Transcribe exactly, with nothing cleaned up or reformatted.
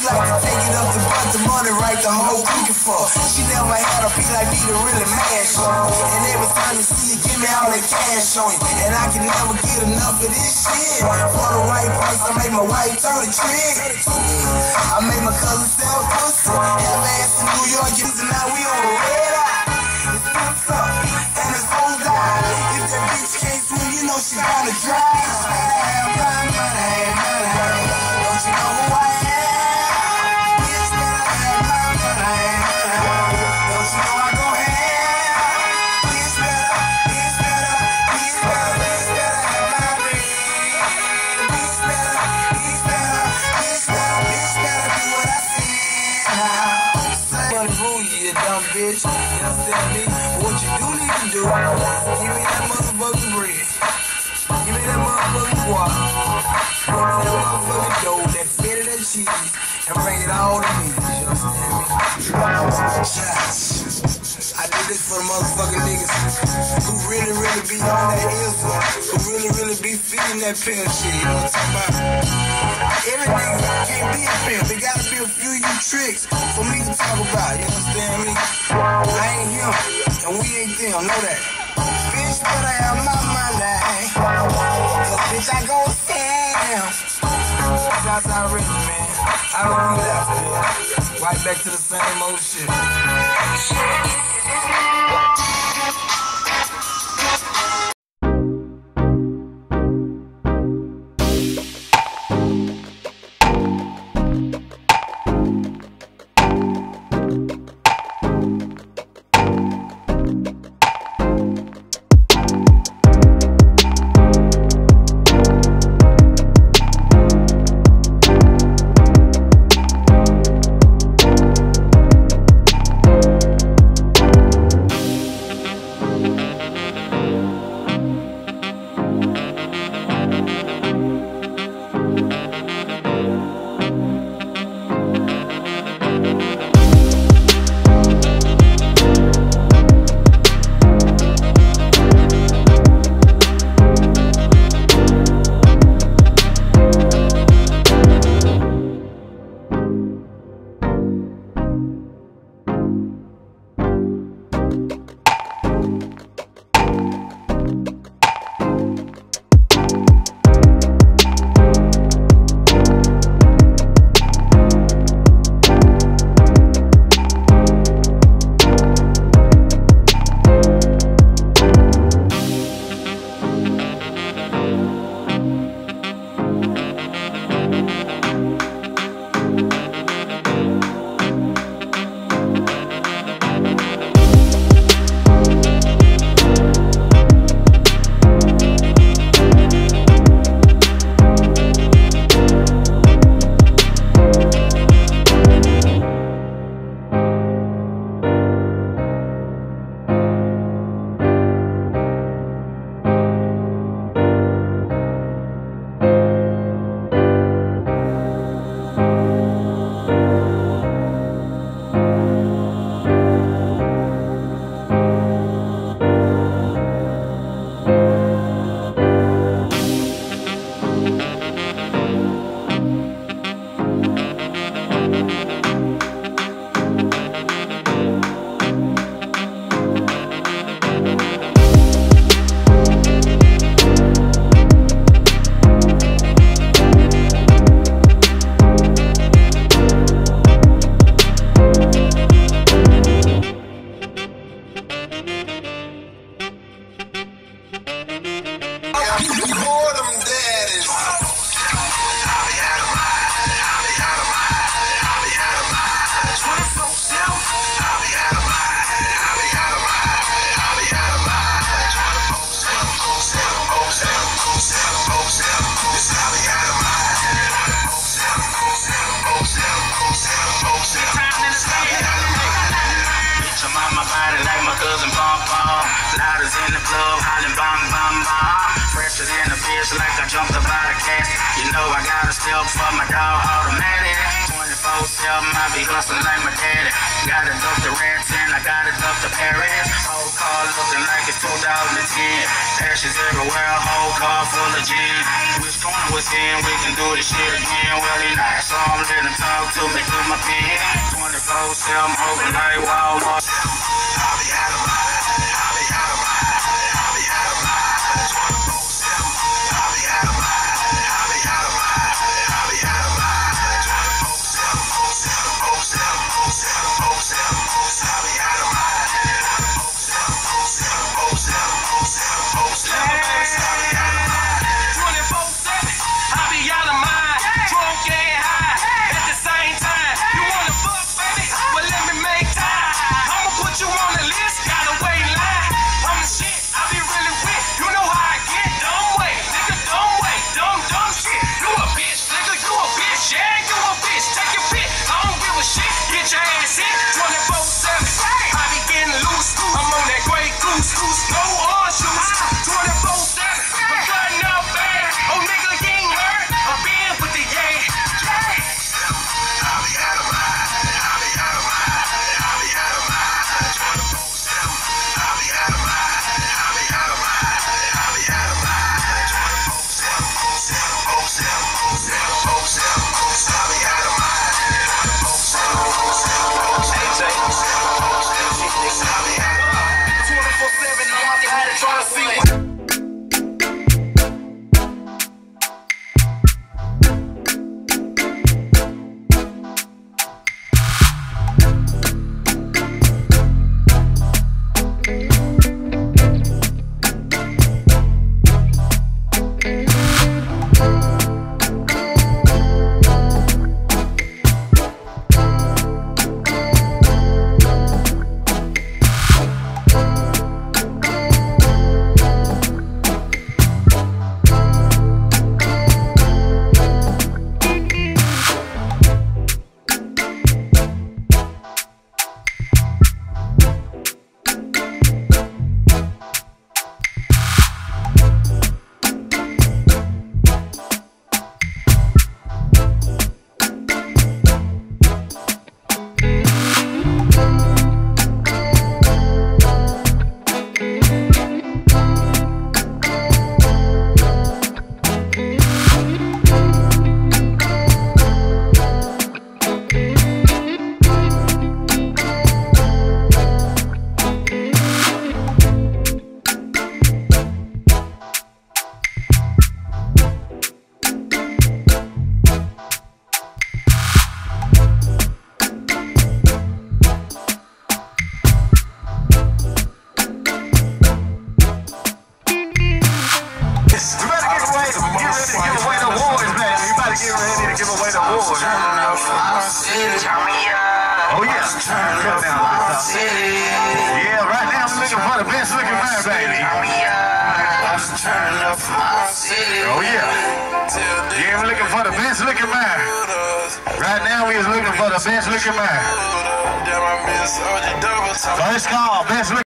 like to take it up to butt the money right the whole weekend for. She never had a beat like me to really mash on. And every time you see you give me all that cash on you. And I can never get enough of this shit. For the right price, I make my wife turn a trick. I made my cousin sell pussy. Have ass in New York, and now we on the red eye. It's what's up, and it's whole die. If that bitch can't swim, you know she gonna drive. Have my money, money. Don't you know who I am? Bitch, better have my money, money. Don't you know I go ham? Bitch, better, bitch, better, bitch, better, bitch, better have my ring. Bitch, better, bitch, better, bitch, better, bitch, better do what I said. Money rule you, you dumb bitch. You understand me? But what you do need to do, give me that motherfucking bread. Give me that motherfucking guap. Give me that motherfucking dough, that feta, that cheese, and bring it all to me. You understand me? I did this for the motherfucking niggas who really, really be on that info, who really, really be feeding that pimp shit. You know what I'm talking about? Every nigga can't be a pimp. There gotta be a few you tricks for me to talk about. You understand me? I ain't him, and we ain't them. Know that. Bitch, better have my money. Cause bitch, I go Sam. Shots out rich, man. I don't do that, man. Right back to the same old shit. Jumped about a cat, you know I gotta steal for my dog automatic. twenty-four seven seven, I be hustling like my daddy. Gotta duck the rats and I gotta duck the Paris. Whole car looking like it's two thousand ten. Ashes everywhere, whole car full of gin. Which corner was in, we can do this shit again. Well, he not, so I'm letting him talk to me through my pen. twenty-four seven, overnight, Walmart. I'll be out of line, I'll be out of line, I'll be out of line. twenty-four seven, I'll be out of line, I'll be out of line, I'll be out of line. twenty-four seven, twenty-four seven, twenty-four seven, I'll be out of line. twenty-four seven, twenty-four seven, twenty-four seven, I'll be out of line. twenty-four seven, I'll be out of mind, drunk and high at the same time. You wanna fuck, baby? Well, let me make time. I'ma put you on the list, gotta wait in line. I'm the shit, I be really with. You know how I get, dumb way, nigga, dumb way, dumb, dumb shit. You a bitch, nigga, you a bitch, yeah, you a bitch. Take your pick, I don't give a shit. Get your ass in, twenty-four seven. I be getting loose, I'm on that great goose, goose, no orange juice. twenty-four seven, I'm cutting up bad. Oh, nigga, you ain't heard, I'm being with the yeah. I'll be out of line, I'll be out of line, I'll be out of line. twenty-four seven, I'll be out of line, I'll be out of line, I'll be out of line. twenty-four seven, twenty-four seven, twenty-four seven, I'll be out of line. twenty-four seven, twenty-four seven, I'll be out of line. twenty-four seven, I'm out there trying to see what. Oh yeah, yeah, right now I'm looking for the best looking man, baby. Oh yeah, yeah, I'm looking for the best looking man. Right now we is looking for the best looking man. First call, best looking.